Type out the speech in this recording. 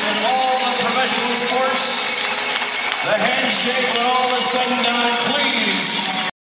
in all the professional sports. The handshake when all is said and done, please